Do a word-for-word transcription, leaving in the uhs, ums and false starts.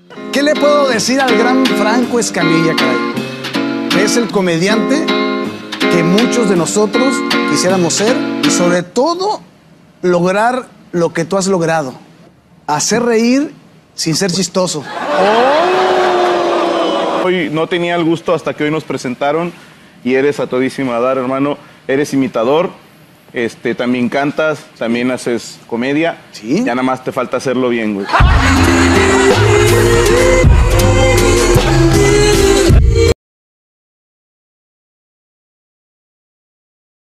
¿Qué le puedo decir al gran Franco Escamilla, caray? Que es el comediante que muchos de nosotros quisiéramos ser y sobre todo lograr lo que tú has logrado. Hacer reír sin ser chistoso. Oh. Hoy no tenía el gusto hasta que hoy nos presentaron y eres a todísima dar, hermano. Eres imitador, este, también cantas, también haces comedia. ¿Sí? Ya nada más te falta hacerlo bien, güey.